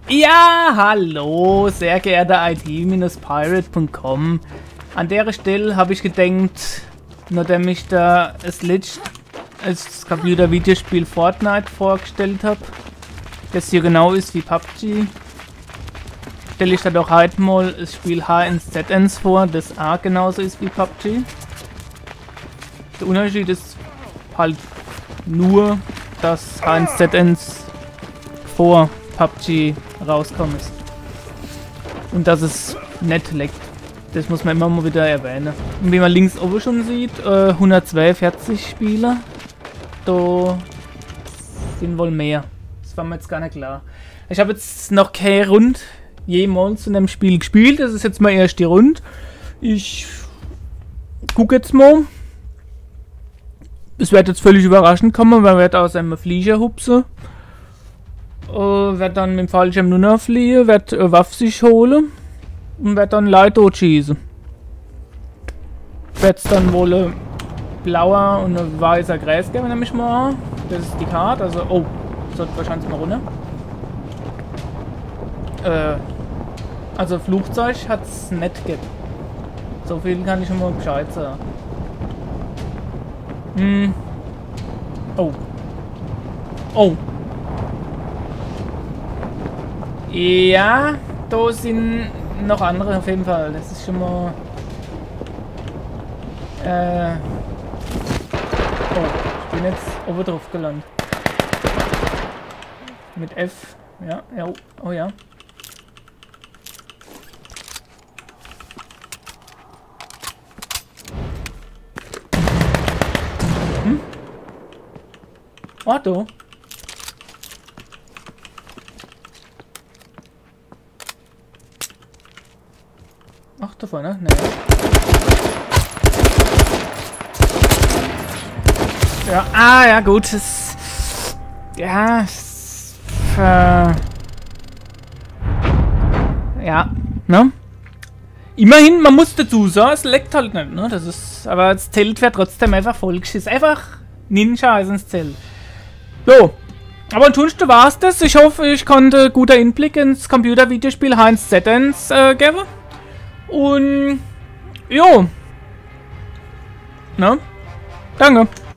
Ja, hallo, sehr geehrter IT-Pirate.com. An der Stelle habe ich gedacht, nachdem ich da das Computer-Videospiel Fortnite vorgestellt habe, das hier genau ist wie PUBG, stelle ich da doch heute mal das Spiel H1Z1 vor, das auch genauso ist wie PUBG. Der Unterschied ist halt nur, dass H1Z1 vor PUBG rauskommen ist. Und dass es nicht leckt. Das muss man immer mal wieder erwähnen. Und wie man links oben schon sieht, 142 Spieler. Da sind wohl mehr. Das war mir jetzt gar nicht klar. Ich habe jetzt noch keine Runde jemals in dem Spiel gespielt. Das ist jetzt mal erst die Runde. Ich gucke jetzt mal. Es wird jetzt völlig überraschend kommen, weil wir wird aus einem Flieger hupsen. Wird dann mit dem Fallschirm nur noch fliehen, wird Waffe sich holen und wird dann Leute totschießen. Wird es dann wohl ein blauer und ein weißer Gräs geben, nehme ich mal an. Das ist die Karte, also, oh, sollte wahrscheinlich mal runter. Also Flugzeug hat es nicht gegeben. So viel kann ich schon mal Bescheid sagen. Oh. Oh. Ja, da sind noch andere auf jeden Fall. Das ist schon mal... Oh, ich bin jetzt oben drauf gelandet. Mit F. Ja, ja, oh ja. Oh, da. Ach, da vorne? Ne. Ja, ja, gut. Ja, ja, ne? Immerhin, man muss dazu sagen, es leckt halt nicht, ne? Das ist, aber das Zelt wird trotzdem einfach vollgeschissen. Einfach Ninja ist ins Zelt. So. Aber ansonsten war es das. Ich hoffe, ich konnte guter Einblick ins Computer-Videospiel H1Z1 geben. Und jo. Ne? Danke.